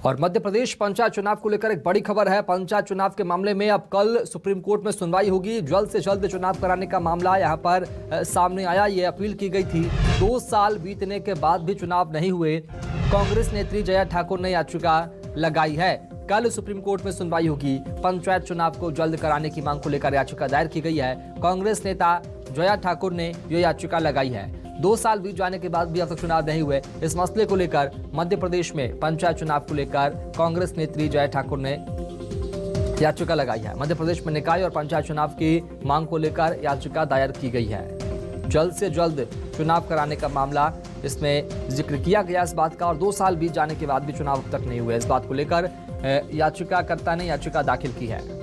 और मध्य प्रदेश पंचायत चुनाव को लेकर एक बड़ी खबर है। पंचायत चुनाव के मामले में अब कल सुप्रीम कोर्ट में सुनवाई होगी। जल्द से जल्द चुनाव कराने का मामला यहां पर सामने आया। ये अपील की गई थी। 2 साल बीतने के बाद भी चुनाव नहीं हुए। कांग्रेस नेत्री जया ठाकुर ने याचिका लगाई है। कल सुप्रीम कोर्ट में सुनवाई होगी। पंचायत चुनाव को जल्द कराने की मांग को लेकर याचिका दायर की गई है। कांग्रेस नेता जया ठाकुर ने यह याचिका लगाई है। 2 साल बीत जाने के बाद भी अब तक चुनाव नहीं हुए। इस मसले को लेकर मध्य प्रदेश में पंचायत चुनाव को लेकर कांग्रेस नेत्री जया ठाकुर ने याचिका लगाई है। मध्य प्रदेश में निकाय और पंचायत चुनाव की मांग को लेकर याचिका दायर की गई है। जल्द से जल्द चुनाव कराने का मामला इसमें जिक्र किया गया इस बात का। और 2 साल बीत जाने के बाद भी चुनाव अब तक नहीं हुए, इस बात को लेकर याचिकाकर्ता ने याचिका दाखिल की है।